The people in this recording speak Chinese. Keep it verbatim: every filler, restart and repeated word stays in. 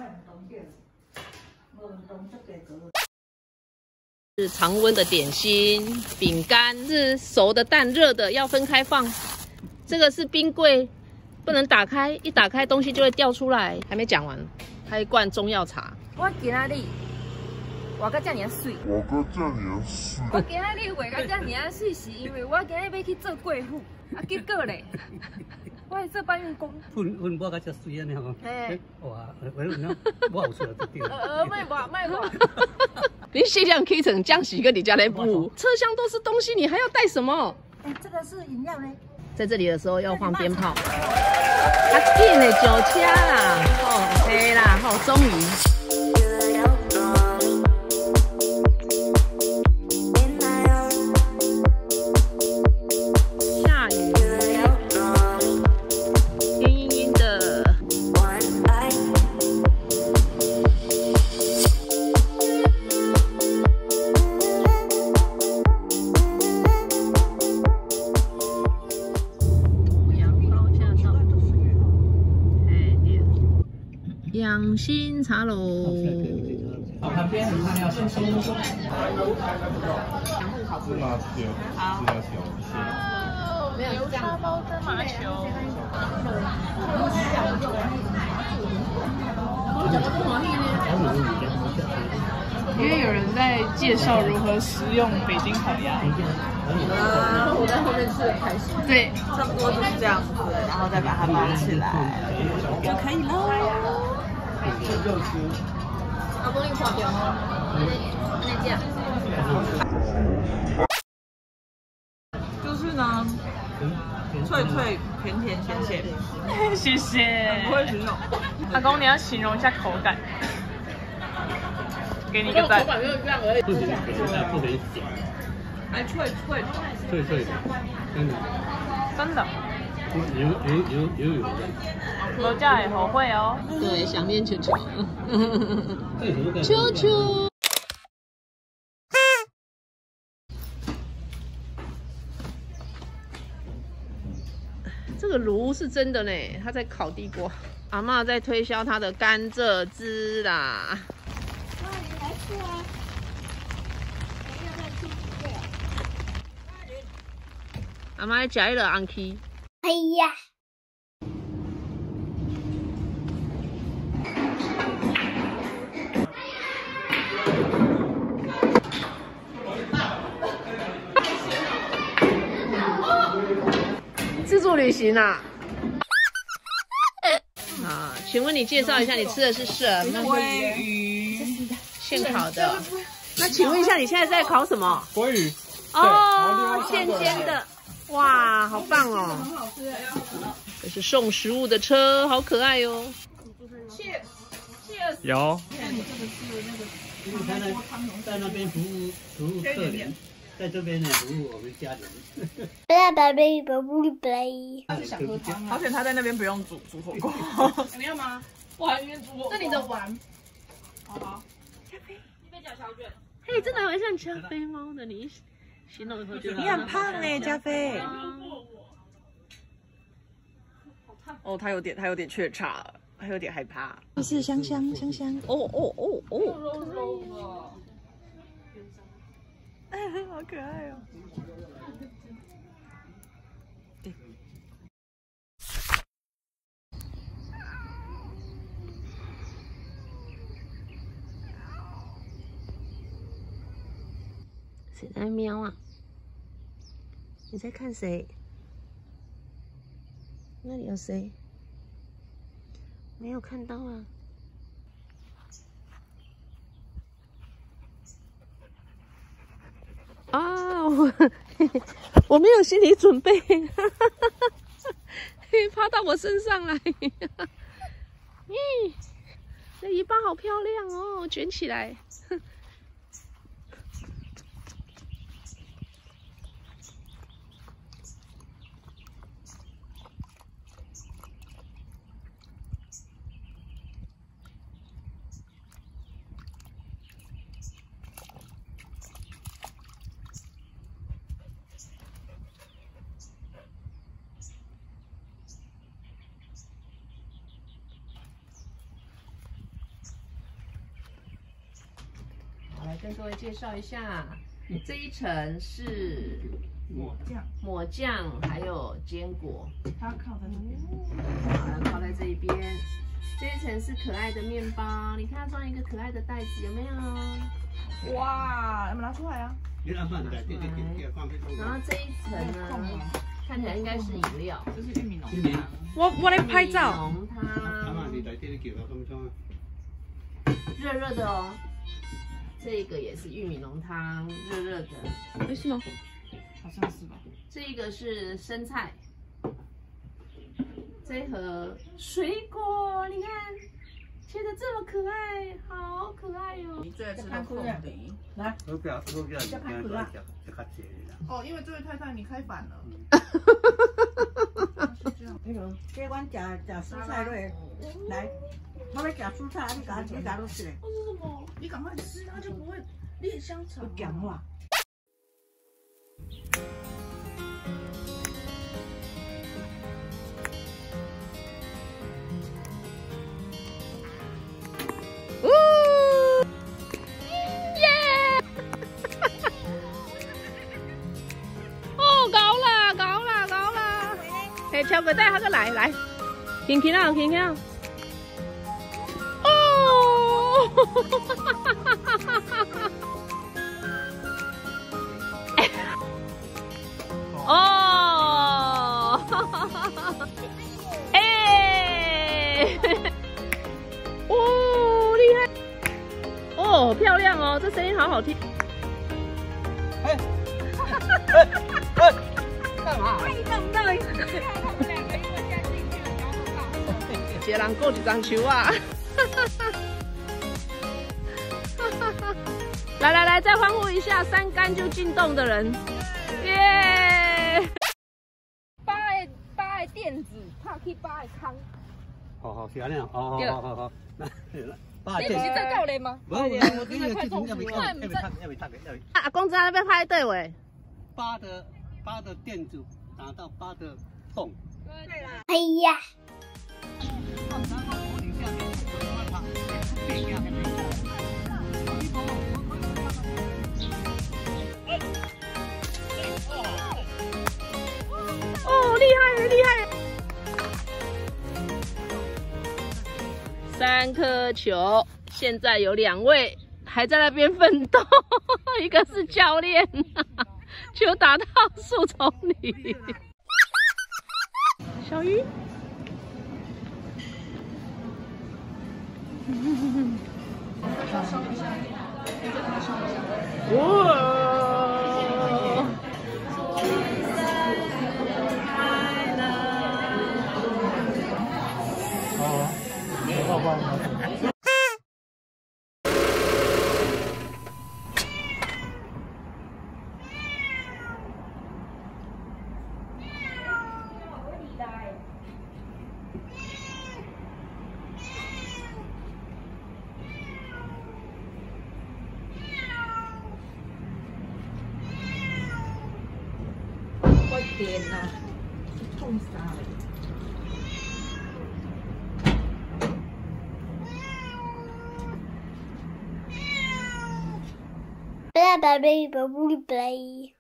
是常温的点心、饼干，是熟的蛋，热的要分开放。这个是冰柜，不能打开，一打开东西就会掉出来。还没讲完，还有一罐中药茶。 我今仔日画到这么水， 我个这么水。 我今仔日画到这么水，是因为我今日要去做贵妇，啊，结果咧，我是做搬运工。 分分我个遮水安尼吼。 嘿。 哇，我那我有出来就对了。 呃，卖画卖画。 你限量 K 成江喜跟你家来补，车厢都是东西，你还要带什么？ 哎，这个是饮料呢。 在这里的时候要放鞭炮。啊，紧的酒车啦，哦，对啦，好，终于。 养心茶楼， 旁边很重要，先收收收。 芝麻球，芝麻球，谢谢。 没有沙包芝麻球。 因为有人在介绍如何食用北京烤鸭。 啊，我在后面吃的开心。 对， 差不多就是这样子，然后再把它包起来就可以喽。 阿公，你看掉哦，那这样。就是呢，脆脆、甜甜、咸咸。 谢谢。 不会形容。 阿公，你要形容一下口感。给你一个赞。 口感没有这样而已。 不能不能咸， 还脆脆。 脆脆的，真的。 真的。 有有有有有的。 楼价也好会哦。 对，想念球球。球球。这个炉是真的呢，他在烤地瓜。阿嬷在推销她的甘蔗汁啦。哇，你来吃啊！要不要吃这个？阿嬷吃一个安琪。 哎呀！ 自助旅行啊！啊，请问你介绍一下，你吃的是什么？ 鲑鱼， 现烤的。那请问一下，你现在在烤什么？ 鲑鱼。 哦，尖尖的。 哇，好棒哦！很好吃。这是送食物的车，好可爱哟、哦。谢谢。 有。 因为他呢在那边服务服务客人，在这边呢服务我们家人。 拜拜拜拜拜拜。 想喝汤，而且他在那边不用煮煮火锅。 你要吗？我还没煮过。这你的碗。好好。 加菲， 一杯假小卷。 嘿，真的蛮像加菲猫的，你形容以后就。 你很胖哎，加菲。哦，他有点，他有点怯场，他有点害怕。 就是香香香香。 哦哦哦哦。 肉肉的。 哎，好可爱哦。 谁在喵啊？你在看谁？那里有谁？没有看到啊。啊，我我没有心理准备，趴到我身上来。咦，这尾巴好漂亮哦，卷起来。 跟各位介绍一下，这一层是抹酱， 抹酱，还有坚果， 它要靠在这边。 好，靠在这一边。这一层是可爱的面包，你看它装一个可爱的袋子，有没有？ 哇，要不拿出来啊？ 你按慢点，对对对对，放然后这一层呢，看起来应该是饮料。 这是玉米浓玉米。 我我来拍照。 浓汤。 阿妈，你在这里叫我怎么装啊？ 热热的哦。这个也是玉米浓汤，热热的。 哎，是吗？好像是吧。 这个是生菜。这一盒水果，你看切的这么可爱，好可爱哟！ 你最爱吃的凤梨，来， 我不要，我不要，你看多少条，就卡姐啦。 哦，因为这位太太你开反了。 那个，这阮食食蔬菜类，来，我要食蔬菜，你甲你甲都吃。 这是什么？你赶快吃，它就不会裂香肠。 不讲话。 哎，超过带他个来来，轻轻啊，轻轻啊！哦，哦，哎，哦，厉害！哦，漂亮哦，这声音好好听。哎，哎，哎，干嘛？弄到一个。一个人过一张球啊！来来来，再欢呼一下，三杆就进洞的人，耶！ 八个八个垫子，拍去八个坑。 好好，是安尼哦，好好好好，那八个你不是在教练吗？ 我我我今日去要未要未读要未读的要未。 阿公在那边拍对喂。 八的八的垫子打到八的洞。 对啦。 哎呀！ 哦，厉害厉害！三颗球，现在有两位还在那边奋斗，一个是教练，球打到树丛里。小鱼。哇！ 哦，没办法。 我天哪，痛死了！ Blah blah blah blah blah.